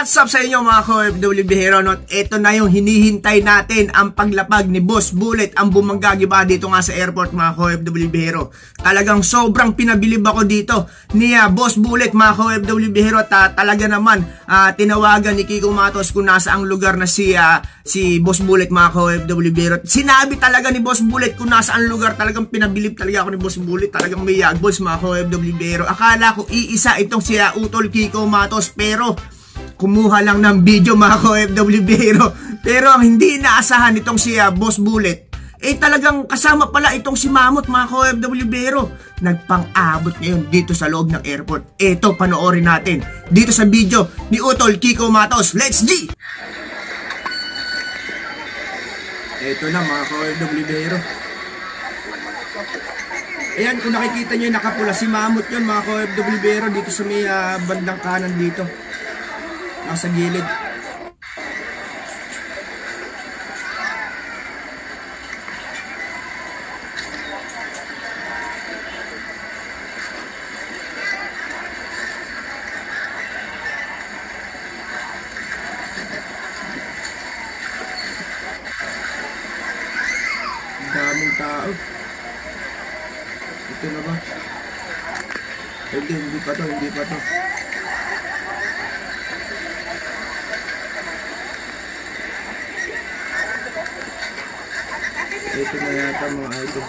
What's up sa inyo mga ka-OFW Bihero? Ito na yung hinihintay natin, ang paglapag ni Boss Bullet, ang bumangga ba dito nga sa airport mga ka-OFW Bihero. Talagang sobrang pinabilib ako dito ni Boss Bullet mga ka-OFW Bihero. Talaga naman tinawagan ni Kiko Matos kung nasa ang lugar na si Boss Bullet mga ka-OFW Bihero. Sinabi talaga ni Boss Bullet kung nasa ang lugar. Talagang pinabilib talaga ako ni Boss Bullet. Talagang may balls mga ka-OFW Bihero. Akala ko iisa itong si Utol Kiko Matos, pero kumuha lang ng video mga ka-OFW Bihero. Pero ang hindi inaasahan itong si Boss Bullet, talagang kasama pala itong si Mamut mga ka-OFW Bihero. Nagpang-abot ngayon dito sa loob ng airport. Ito, panoorin natin dito sa video ni Utol Kiko Matos. Let's G! Ito na mga ka-OFW Bihero. Ayan, kung nakikita nyo yung nakapula, si Mamut yun mga ka-OFW Bihero, dito sa may bandang kanan dito. Nasa gilid. Daming tao. Ito na ba? Hindi pa to, hindi pa to. Ito na yata mga idol.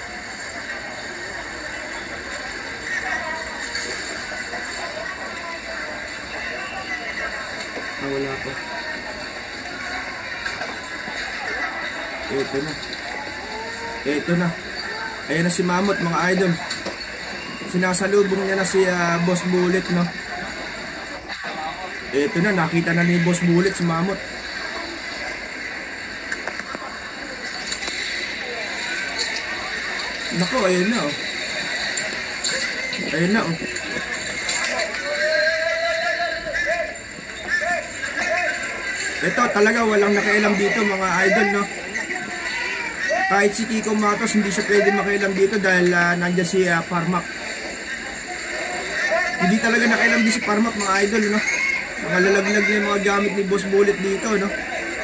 Wala pa. Ito na. Ito na. Ayan na si Mamut mga idol. Sinasalubong niya na si Boss Bullet, no? Ito na, nakita na ni Boss Bullet si Mamut. Nako, ayun na oh. Ayun na oh. Ito talaga walang nakailam dito mga idol, no? Kahit si Kiko Matos hindi siya pwede makailam dito dahil nandiyan si Parmak. Hindi talaga nakailam din si Parmak mga idol, no? Nakalalaglag na yung mga gamit ni Boss Bullet dito, no?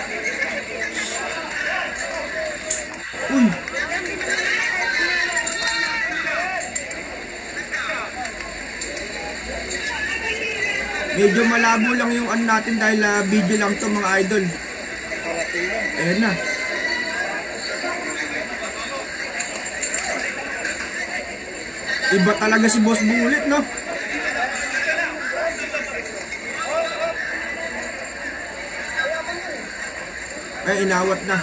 Uy! Medyo malabo lang yung natin dahil video lang to mga idol. Ayan na. Iba talaga si Boss Bullet, no? Ay, inawat na.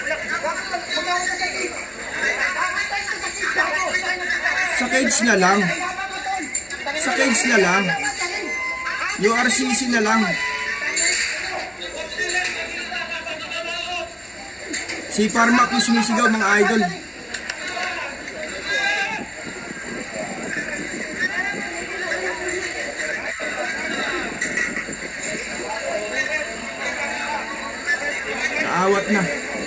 Sa cage na lang. Sa cage na lang. URCC na lang. Si Parmak yung sumisigaw mga idol. Naawat na.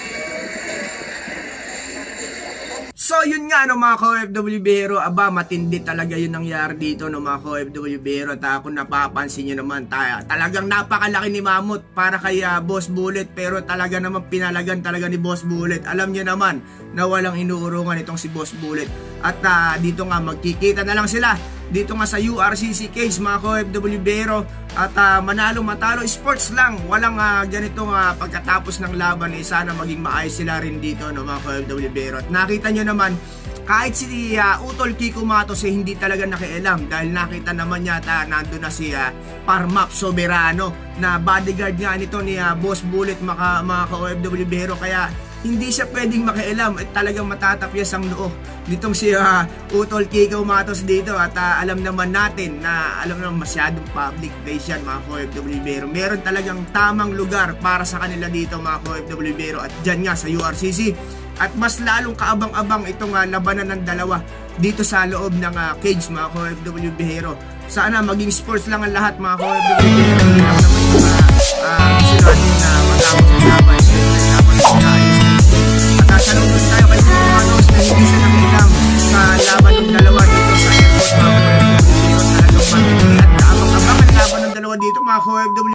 So yun nga no mga ka-OFW Bihero, aba matindi talaga yun nangyari dito no mga ka-OFW Bihero. At kung napapansin nyo naman, talagang napakalaki ni Mamut para kay Boss Bullet, pero talaga naman pinalagan talaga ni Boss Bullet. Alam nyo naman na walang inuurungan itong si Boss Bullet. At dito nga magkikita na lang sila dito nga sa URCC case mga ka-OFW Bihero. At manalo matalo sports lang, walang ganitong pagkatapos ng laban, sana maging maayos sila rin dito no mga ka-OFW Bihero. At nakita nyo naman kahit si Utol Kiko Matos hindi talaga nakialam dahil nakita naman yata nandun na si Parmak Soberano na bodyguard nga nito ni Boss Bullet mga ka-OFW Bihero. Kaya hindi siya pwedeng makialam at talagang matatapyas ang noo nitong si Utol Kiko Matos dito. At alam naman natin na masyadong public place yan mga ka-OFW Bihero. Meron talagang tamang lugar para sa kanila dito mga ka-OFW Bihero, at dyan nga sa URCC. At mas lalong kaabang-abang itong labanan ng dalawa dito sa loob ng cage mga ka-OFW Bihero. Sana maging sports lang ang lahat mga ka-OFW Bihero. Hindi naman yung sinabi na matapos ng laban. At salubin tayo kay Kiko Matos na hindi siya nakialam sa laban ng dalawa dito sa airport mga ka-OFW Bihero. Talagang pag-ibig at kaabang-abang ang laban ng dalawa dito mga ka-OFW